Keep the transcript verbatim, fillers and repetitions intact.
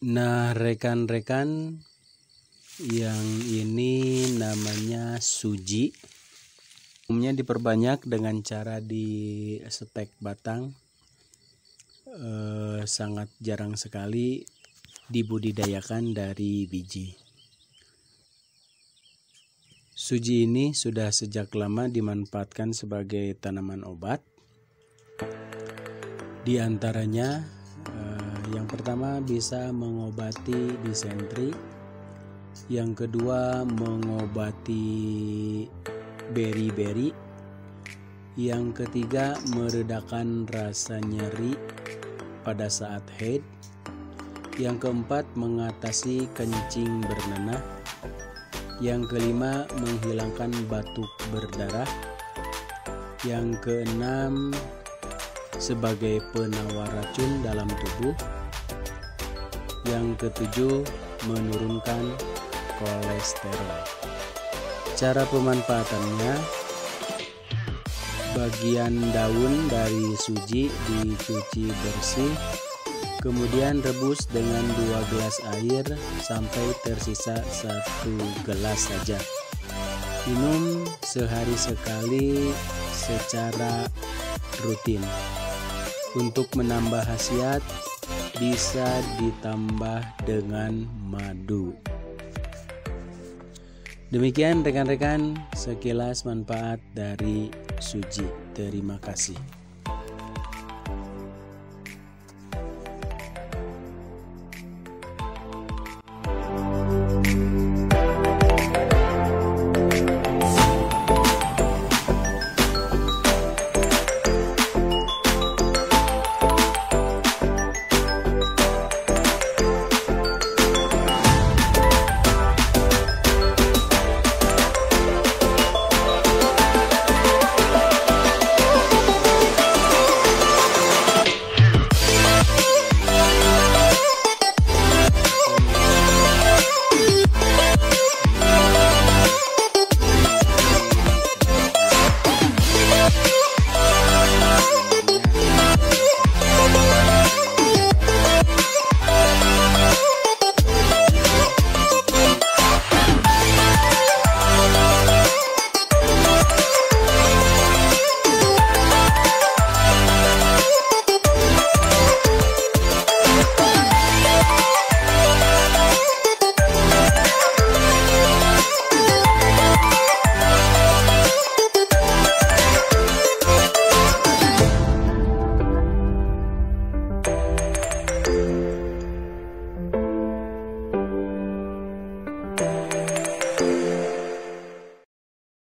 Nah, rekan-rekan, yang ini namanya suji. Umumnya diperbanyak dengan cara di setek batang. Eh, sangat jarang sekali dibudidayakan dari biji. Suji ini sudah sejak lama dimanfaatkan sebagai tanaman obat. Di antaranya eh, yang pertama bisa mengobati disentri, yang kedua mengobati beri-beri, yang ketiga meredakan rasa nyeri pada saat haid, yang keempat mengatasi kencing bernanah, yang kelima menghilangkan batuk berdarah, yang keenam sebagai penawar racun dalam tubuh, yang ketujuh menurunkan kolesterol. Cara pemanfaatannya, bagian daun dari suji dicuci bersih, kemudian rebus dengan dua gelas air sampai tersisa satu gelas saja. Minum sehari sekali secara rutin. Untuk menambah khasiat bisa ditambah dengan madu. Demikian rekan-rekan sekilas manfaat dari suji. Terima kasih.